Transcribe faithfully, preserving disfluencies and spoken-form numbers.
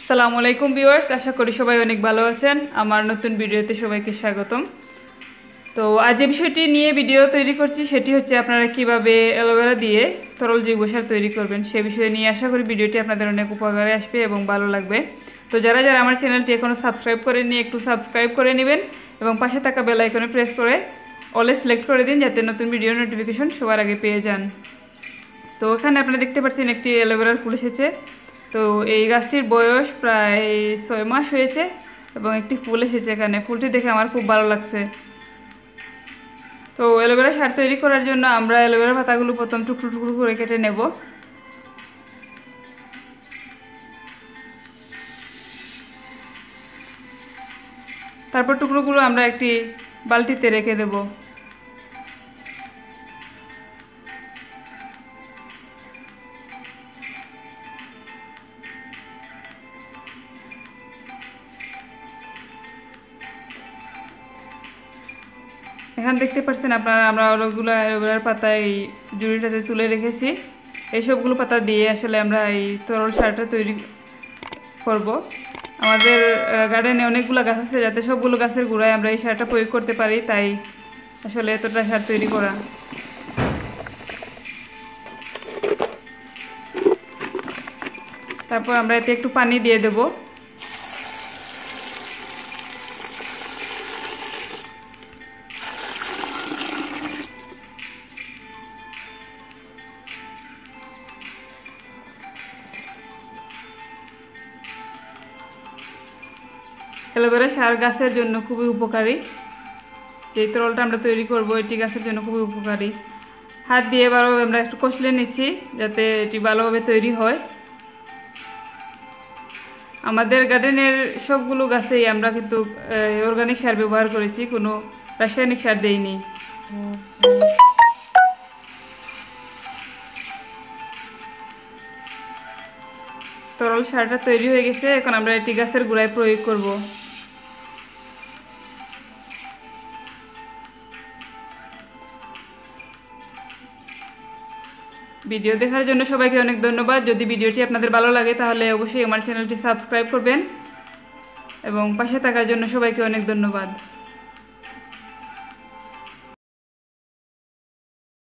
আসসালামু আলাইকুম ভিউয়ার্স, আশা করি সবাই অনেক ভালো আছেন। আমার নতুন ভিডিওতে সবাইকে স্বাগতম। তো আজ যে বিষয়টি নিয়ে ভিডিও তৈরি করছি সেটি হচ্ছে আপনারা কিভাবে অ্যালোভেরা দিয়ে তরল জৈব সার তৈরি করবেন সে বিষয়ে নিয়ে আশা করি ভিডিওটি আপনাদের অনেক উপকারে আসবে এবং ভালো লাগবে। তো যারা যারা আমার চ্যানেলটি এখনও সাবস্ক্রাইব করেননি একটু সাবস্ক্রাইব করে নেবেন এবং পাশে থাকা বেল আইকনে প্রেস করে অলে সিলেক্ট করে দিন যাতে নতুন ভিডিওর নোটিফিকেশন সবার আগে পেয়ে যান। তো এখানে আপনারা দেখতে পাচ্ছেন একটি অ্যালোভেরার ফুল এসেছে। তো এই গাছটির বয়স প্রায় ছয় মাস হয়েছে এবং একটি ফুল এসেছে এখানে। ফুলটি দেখে আমার খুব ভালো লাগছে। তো অ্যালোভেরা সার তৈরি করার জন্য আমরা অ্যালোভেরা পাতাগুলো প্রথম টুকরো টুকরো করে কেটে নেব। তারপর টুকরোগুলো আমরা একটি বালতিতে রেখে দেব। এখানে দেখতে পাচ্ছেন আপনারা আমরা ওগুলো অ্যালোভেরার পাতা এই জুড়িটাতে তুলে রেখেছি। এই সবগুলো পাতা দিয়ে আসলে আমরা এই তরল সারটা তৈরি করব। আমাদের গার্ডেনে অনেকগুলো গাছ আছে, যাতে সবগুলো গাছের গোড়ায় আমরা এই সারটা প্রয়োগ করতে পারি, তাই আসলে এতটা সার তৈরি করা। তারপর আমরা এতে একটু পানি দিয়ে দেব। অ্যালোভেরা সার গাছের জন্য খুবই উপকারী। যে তরলটা আমরা তৈরি করব এটি গাছের জন্য খুবই উপকারী। হাত দিয়ে ভালোভাবে আমরা একটু কষলে নিচ্ছি যাতে এটি ভালোভাবে তৈরি হয়। আমাদের গার্ডেনের সবগুলো গাছেই আমরা কিন্তু অর্গানিক সার ব্যবহার করেছি, কোনো রাসায়নিক সার দেইনি। তরল সারটা তৈরি হয়ে গেছে, এখন আমরা এটি গাছের গোড়ায় প্রয়োগ করব। ভিডিও দেখার জন্য সবাইকে অনেক ধন্যবাদ। যদি ভিডিওটি আপনাদের ভালো লাগে তাহলে অবশ্যই আমার চ্যানেলটি সাবস্ক্রাইব করবেন এবং পাশে থাকার জন্য সবাইকে অনেক ধন্যবাদ।